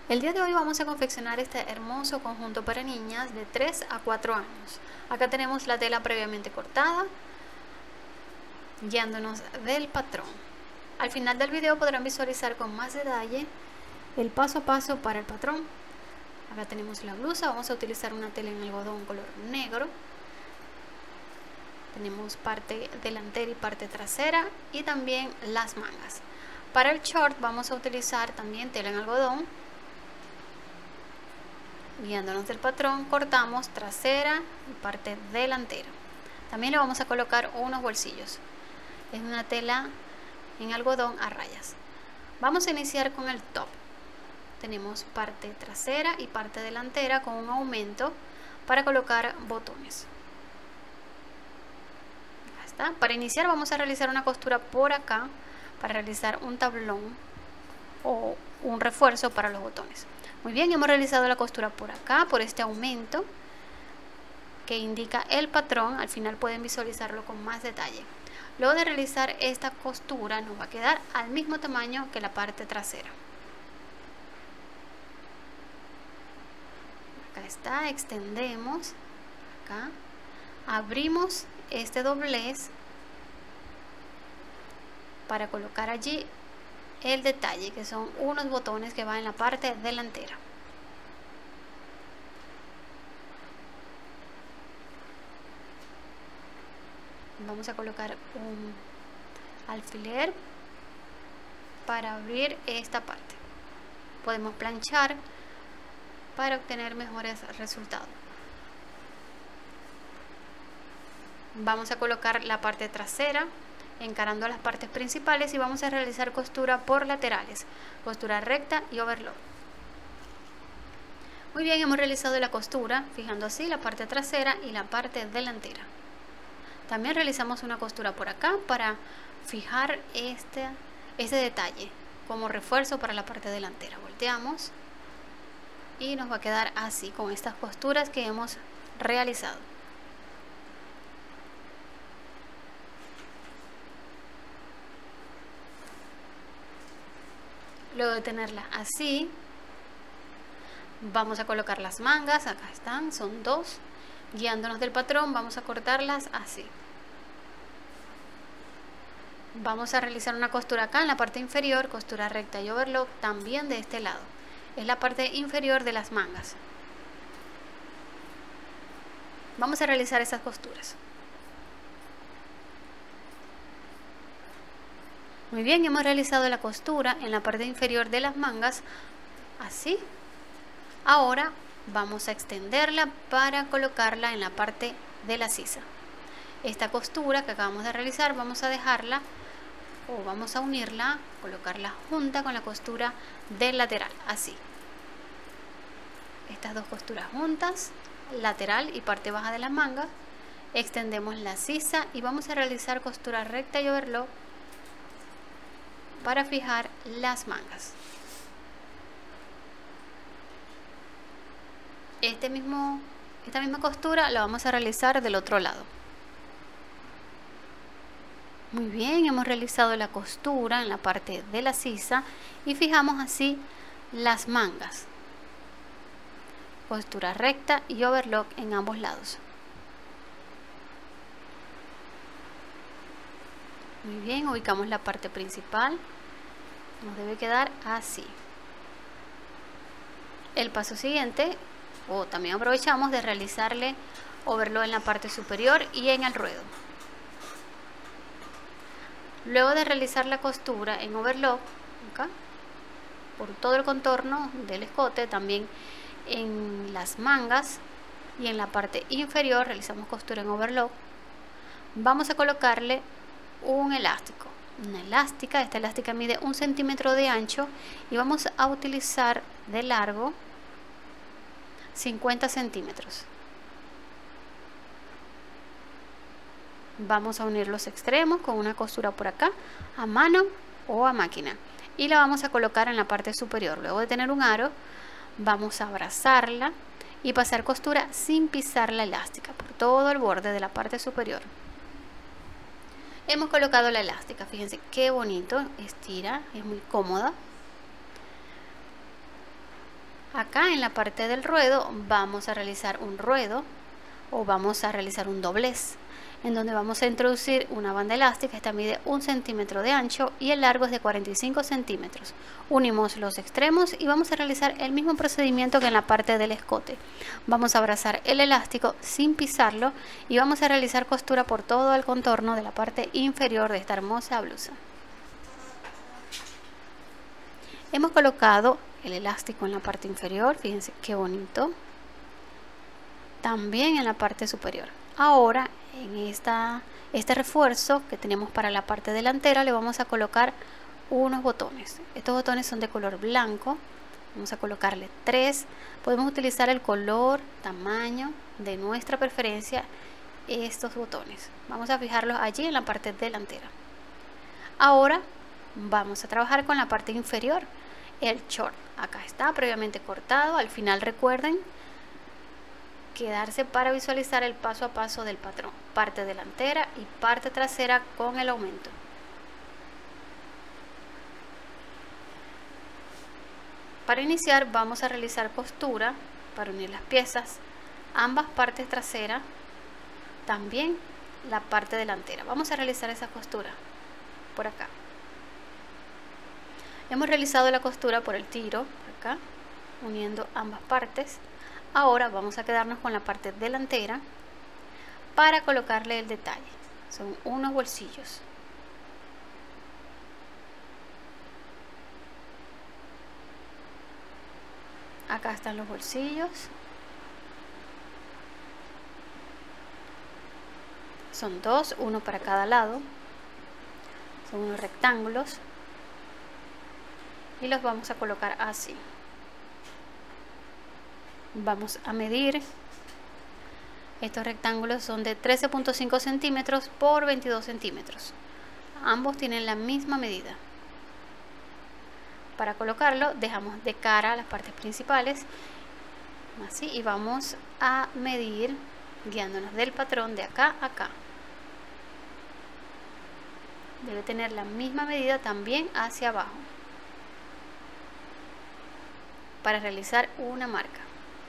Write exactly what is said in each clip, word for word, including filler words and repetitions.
El día de hoy vamos a confeccionar este hermoso conjunto para niñas de tres a cuatro años. Acá tenemos la tela previamente cortada, guiándonos del patrón. Al final del video podrán visualizar con más detalle el paso a paso para el patrón. Acá tenemos la blusa, vamos a utilizar una tela en algodón color negro. Tenemos parte delantera y parte trasera y también las mangas. Para el short vamos a utilizar también tela en algodón. Guiándonos del patrón, cortamos trasera y parte delantera. También le vamos a colocar unos bolsillos. Es una tela en algodón a rayas. Vamos a iniciar con el top. Tenemos parte trasera y parte delantera con un aumento para colocar botones. Ya está. Para iniciar vamos a realizar una costura por acá para realizar un tablón o un refuerzo para los botones. Muy bien, hemos realizado la costura por acá, por este aumento que indica el patrón. Al final pueden visualizarlo con más detalle. Luego de realizar esta costura nos va a quedar al mismo tamaño que la parte trasera. Acá está, extendemos, acá, abrimos este doblez para colocar allí el detalle, que son unos botones que van en la parte delantera. Vamos a colocar un alfiler para abrir esta parte. Podemos planchar para obtener mejores resultados. Vamos a colocar la parte trasera encarando las partes principales y vamos a realizar costura por laterales, costura recta y overlock. Muy bien, hemos realizado la costura fijando así la parte trasera y la parte delantera. También realizamos una costura por acá para fijar este, este detalle como refuerzo para la parte delantera. Volteamos y nos va a quedar así con estas costuras que hemos realizado. Luego de tenerla así, vamos a colocar las mangas. Acá están, son dos. Guiándonos del patrón, vamos a cortarlas así. Vamos a realizar una costura acá en la parte inferior, costura recta y overlock también de este lado. Es la parte inferior de las mangas. Vamos a realizar esas costuras. Muy bien, hemos realizado la costura en la parte inferior de las mangas, así. Ahora vamos a extenderla para colocarla en la parte de la sisa. Esta costura que acabamos de realizar vamos a dejarla o vamos a unirla, colocarla junta con la costura del lateral, así. Estas dos costuras juntas, lateral y parte baja de la manga. Extendemos la sisa y vamos a realizar costura recta y overlock para fijar las mangas. Este mismo, esta misma costura la vamos a realizar del otro lado. Muy bien, hemos realizado la costura en la parte de la sisa y fijamos así las mangas. Costura recta y overlock en ambos lados. Muy bien, ubicamos la parte principal. Nos debe quedar así. El paso siguiente, o también aprovechamos de realizarle overlock en la parte superior y en el ruedo. Luego de realizar la costura en overlock, acá, por todo el contorno del escote, también en las mangas y en la parte inferior realizamos costura en overlock. Vamos a colocarle un elástico. Una elástica, esta elástica mide un centímetro de ancho y vamos a utilizar de largo cincuenta centímetros. Vamos a unir los extremos con una costura por acá a mano o a máquina y la vamos a colocar en la parte superior. Luego de tener un aro vamos a abrazarla y pasar costura sin pisar la elástica por todo el borde de la parte superior. Hemos colocado la elástica, fíjense qué bonito, estira, es muy cómoda. Acá en la parte del ruedo vamos a realizar un ruedo o vamos a realizar un doblez, en donde vamos a introducir una banda elástica. Esta mide un centímetro de ancho y el largo es de cuarenta y cinco centímetros. Unimos los extremos y vamos a realizar el mismo procedimiento que en la parte del escote. Vamos a abrazar el elástico sin pisarlo y vamos a realizar costura por todo el contorno de la parte inferior de esta hermosa blusa. Hemos colocado el elástico en la parte inferior, fíjense qué bonito. También en la parte superior. Ahora en esta, este refuerzo que tenemos para la parte delantera le vamos a colocar unos botones. Estos botones son de color blanco. Vamos a colocarle tres. Podemos utilizar el color, tamaño de nuestra preferencia. Estos botones vamos a fijarlos allí en la parte delantera. Ahora vamos a trabajar con la parte inferior. El short acá está previamente cortado. Al final recuerden quedarse para visualizar el paso a paso del patrón, parte delantera y parte trasera con el aumento. Para iniciar vamos a realizar costura para unir las piezas, ambas partes traseras, también la parte delantera. Vamos a realizar esa costura por acá. Hemos realizado la costura por el tiro, por acá, uniendo ambas partes. Ahora vamos a quedarnos con la parte delantera para colocarle el detalle. Son unos bolsillos. Acá están los bolsillos. Son dos, uno para cada lado. Son unos rectángulos. Y los vamos a colocar así. Vamos a medir. Estos rectángulos son de trece punto cinco centímetros por veintidós centímetros. Ambos tienen la misma medida. Para colocarlo dejamos de cara las partes principales, así, y vamos a medir guiándonos del patrón de acá a acá. Debe tener la misma medida también hacia abajo para realizar una marca.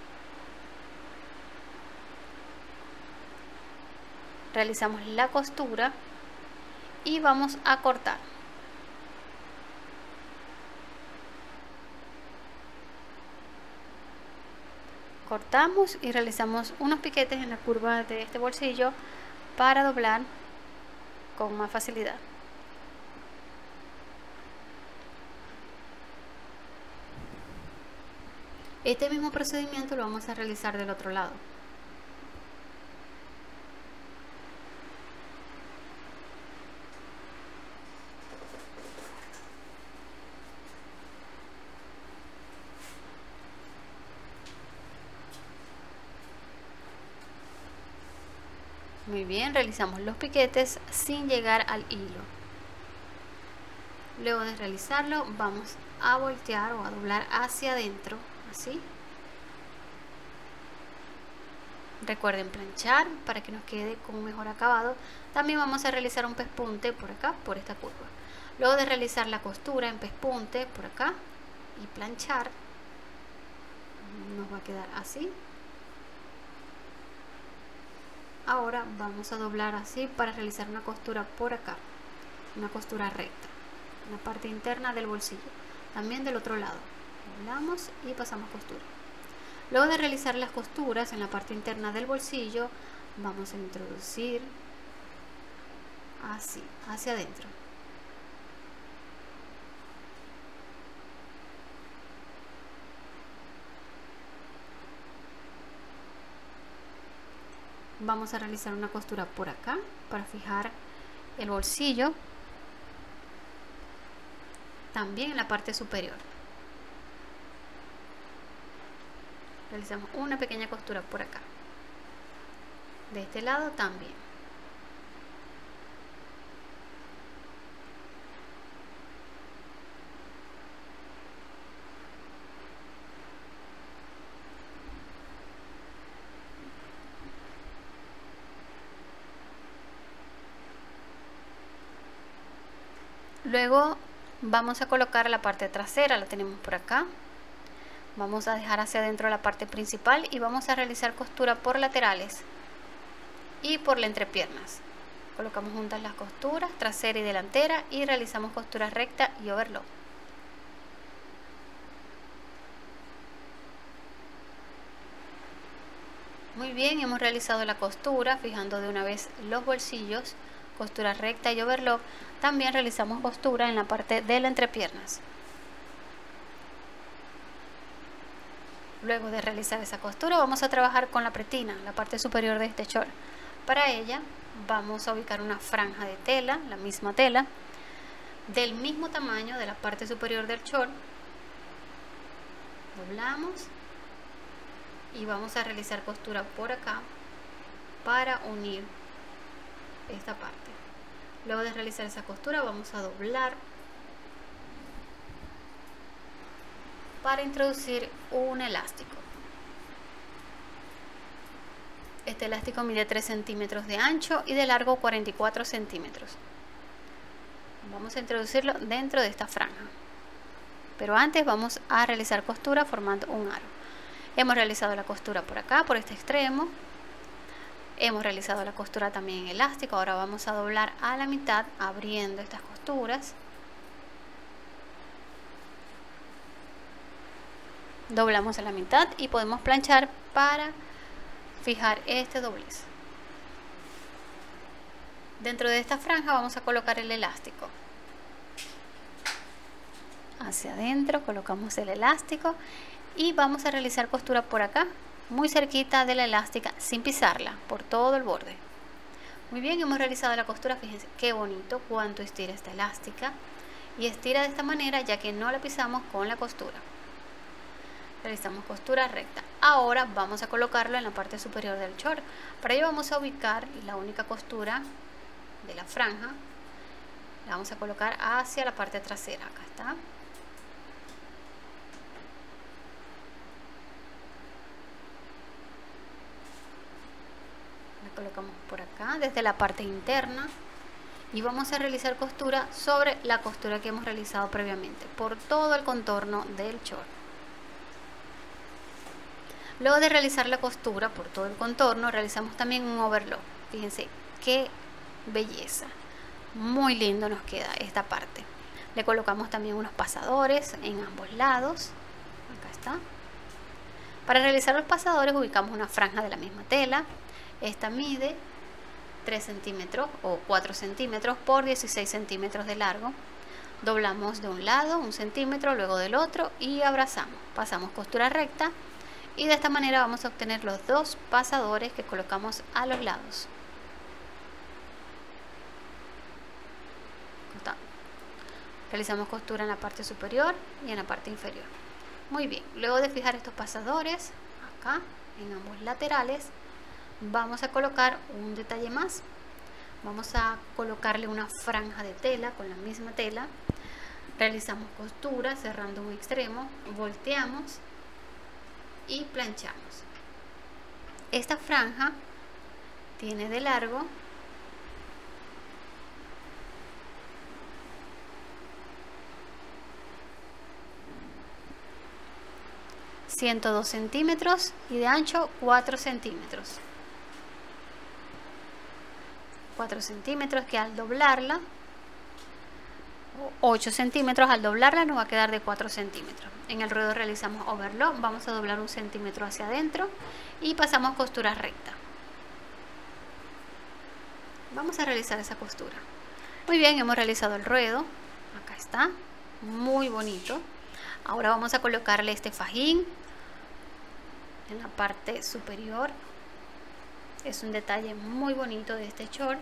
Realizamos la costura y vamos a cortar. Cortamos y realizamos unos piquetes en la curva de este bolsillo para doblar con más facilidad. Este mismo procedimiento lo vamos a realizar del otro lado. Muy bien, realizamos los piquetes sin llegar al hilo. Luego de realizarlo vamos a voltear o a doblar hacia adentro, así. Recuerden planchar para que nos quede con un mejor acabado. También vamos a realizar un pespunte por acá, por esta curva. Luego de realizar la costura en pespunte por acá y planchar, nos va a quedar así. Ahora vamos a doblar así para realizar una costura por acá, una costura recta en la parte interna del bolsillo, también del otro lado. Doblamos y pasamos costura. Luego de realizar las costuras en la parte interna del bolsillo, vamos a introducir así, hacia adentro. Vamos a realizar una costura por acá para fijar el bolsillo, también en la parte superior. Realizamos una pequeña costura por acá, de este lado también. Luego vamos a colocar la parte trasera, la tenemos por acá. Vamos a dejar hacia adentro la parte principal y vamos a realizar costura por laterales y por la entrepiernas. Colocamos juntas las costuras trasera y delantera y realizamos costura recta y overlock. Muy bien, hemos realizado la costura fijando de una vez los bolsillos, costura recta y overlock. También realizamos costura en la parte de las entrepiernas. Luego de realizar esa costura vamos a trabajar con la pretina, la parte superior de este short. Para ella vamos a ubicar una franja de tela, la misma tela, del mismo tamaño de la parte superior del short. Doblamos y vamos a realizar costura por acá para unir esta parte. Luego de realizar esa costura vamos a doblar para introducir un elástico. Este elástico mide tres centímetros de ancho y de largo cuarenta y cuatro centímetros. Vamos a introducirlo dentro de esta franja, pero antes vamos a realizar costura formando un aro. Hemos realizado la costura por acá, por este extremo. Hemos realizado la costura también en elástico. Ahora vamos a doblar a la mitad abriendo estas costuras. Doblamos a la mitad y podemos planchar para fijar este doblez. Dentro de esta franja vamos a colocar el elástico. Hacia adentro colocamos el elástico y vamos a realizar costura por acá, muy cerquita de la elástica, sin pisarla, por todo el borde. Muy bien, hemos realizado la costura. Fíjense qué bonito cuánto estira esta elástica, y estira de esta manera ya que no la pisamos con la costura. Realizamos costura recta. Ahora vamos a colocarlo en la parte superior del short. Para ello vamos a ubicar la única costura de la franja, la vamos a colocar hacia la parte trasera. Acá está. Colocamos por acá desde la parte interna y vamos a realizar costura sobre la costura que hemos realizado previamente por todo el contorno del short. Luego de realizar la costura por todo el contorno, realizamos también un overlock. Fíjense qué belleza, muy lindo nos queda esta parte. Le colocamos también unos pasadores en ambos lados. Acá está. Para realizar los pasadores ubicamos una franja de la misma tela. Esta mide tres centímetros o cuatro centímetros por dieciséis centímetros de largo. Doblamos de un lado un centímetro, luego del otro y abrazamos. Pasamos costura recta y de esta manera vamos a obtener los dos pasadores que colocamos a los lados. Realizamos costura en la parte superior y en la parte inferior. Muy bien, luego de fijar estos pasadores acá en ambos laterales, vamos a colocar un detalle más. Vamos a colocarle una franja de tela con la misma tela. Realizamos costura cerrando un extremo, volteamos y planchamos. Esta franja tiene de largo ciento dos centímetros y de ancho cuatro centímetros. cuatro centímetros que al doblarla, ocho centímetros, al doblarla nos va a quedar de cuatro centímetros. En el ruedo realizamos overlock, vamos a doblar un centímetro hacia adentro y pasamos costura recta. Vamos a realizar esa costura. Muy bien, hemos realizado el ruedo. Acá está, muy bonito. Ahora vamos a colocarle este fajín en la parte superior. Es un detalle muy bonito de este short,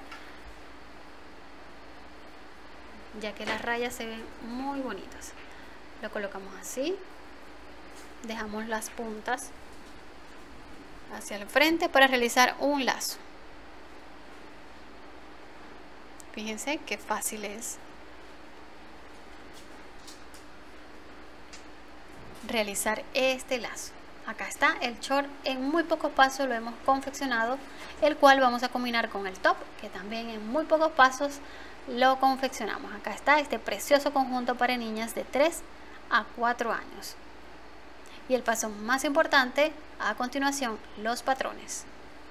ya que las rayas se ven muy bonitas. Lo colocamos así, dejamos las puntas hacia el frente para realizar un lazo. Fíjense qué fácil es realizar este lazo. Acá está el short, en muy pocos pasos lo hemos confeccionado, el cual vamos a combinar con el top, que también en muy pocos pasos lo confeccionamos. Acá está este precioso conjunto para niñas de tres a cuatro años. Y el paso más importante, a continuación, los patrones.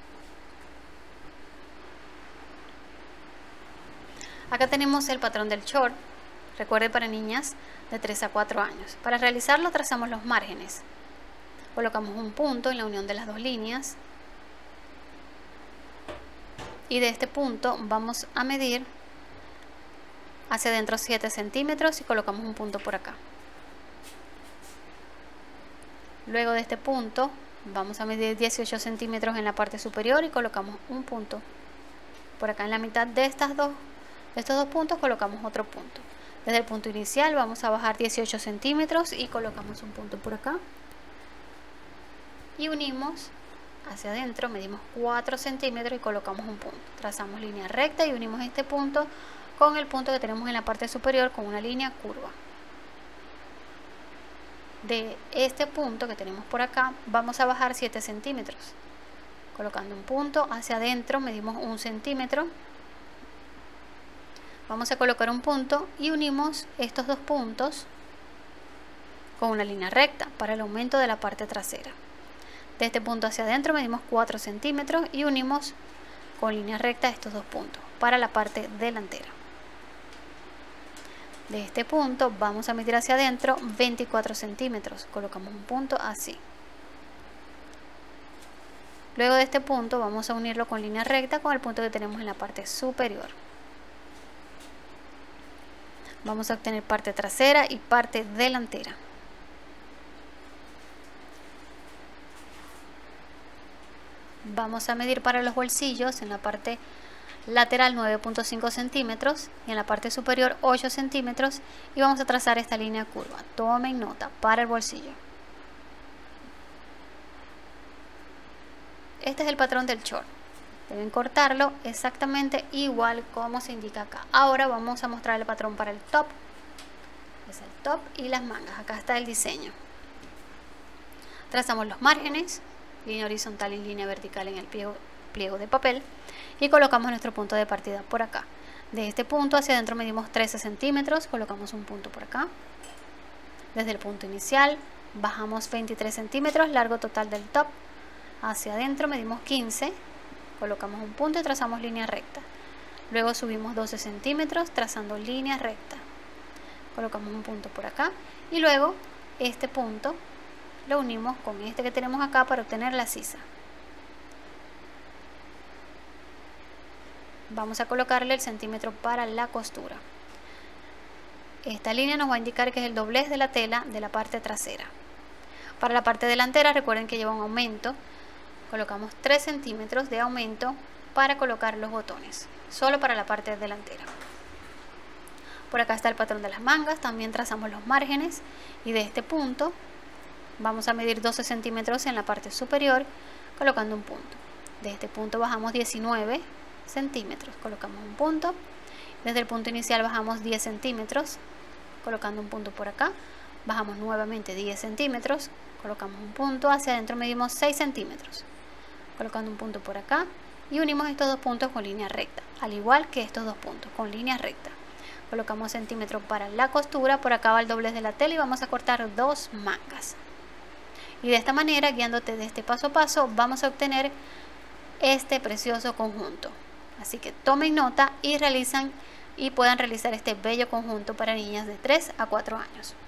Acá tenemos el patrón del short, recuerde, para niñas de tres a cuatro años. Para realizarlo trazamos los márgenes. Colocamos un punto en la unión de las dos líneas. Y de este punto vamos a medir hacia adentro siete centímetros y colocamos un punto por acá. Luego de este punto vamos a medir dieciocho centímetros en la parte superior y colocamos un punto. Por acá en la mitad de, estas dos, de estos dos puntos colocamos otro punto. Desde el punto inicial vamos a bajar dieciocho centímetros y colocamos un punto por acá. Y unimos hacia adentro, medimos cuatro centímetros y colocamos un punto. Trazamos línea recta y unimos este punto con el punto que tenemos en la parte superior con una línea curva. De este punto que tenemos por acá vamos a bajar siete centímetros. Colocando un punto hacia adentro, medimos un centímetro. Vamos a colocar un punto y unimos estos dos puntos con una línea recta para el aumento de la parte trasera. De este punto hacia adentro medimos cuatro centímetros y unimos con línea recta estos dos puntos para la parte delantera. De este punto vamos a medir hacia adentro veinticuatro centímetros. Colocamos un punto así. Luego de este punto vamos a unirlo con línea recta con el punto que tenemos en la parte superior. Vamos a obtener parte trasera y parte delantera. Vamos a medir para los bolsillos en la parte lateral nueve punto cinco centímetros y en la parte superior ocho centímetros y vamos a trazar esta línea curva. Tomen nota para el bolsillo. Este es el patrón del short. Deben cortarlo exactamente igual como se indica acá. Ahora vamos a mostrar el patrón para el top. Es el top y las mangas. Acá está el diseño. Trazamos los márgenes, línea horizontal y línea vertical en el pliego, pliego de papel y colocamos nuestro punto de partida por acá. De este punto hacia adentro medimos trece centímetros, colocamos un punto por acá. Desde el punto inicial bajamos veintitrés centímetros, largo total del top. Hacia adentro medimos quince, colocamos un punto y trazamos línea recta. Luego subimos doce centímetros trazando línea recta. Colocamos un punto por acá y luego este punto lo unimos con este que tenemos acá para obtener la sisa. Vamos a colocarle el centímetro para la costura. Esta línea nos va a indicar que es el doblez de la tela de la parte trasera. Para la parte delantera recuerden que lleva un aumento. Colocamos tres centímetros de aumento para colocar los botones, solo para la parte delantera. Por acá está el patrón de las mangas, también trazamos los márgenes y de este punto vamos a medir doce centímetros en la parte superior colocando un punto. De este punto bajamos diecinueve centímetros, colocamos un punto. Desde el punto inicial bajamos diez centímetros, colocando un punto por acá. Bajamos nuevamente diez centímetros, colocamos un punto. Hacia adentro medimos seis centímetros, colocando un punto por acá. Y unimos estos dos puntos con línea recta, al igual que estos dos puntos con línea recta. Colocamos centímetros para la costura. Por acá va el doblez de la tela y vamos a cortar dos mangas. Y de esta manera, guiándote de este paso a paso, vamos a obtener este precioso conjunto. Así que tomen nota y realizan y puedan realizar este bello conjunto para niñas de tres a cuatro años.